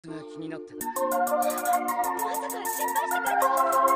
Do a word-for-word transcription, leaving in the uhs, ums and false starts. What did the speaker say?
が気になってな。 まさか心配してくれたの？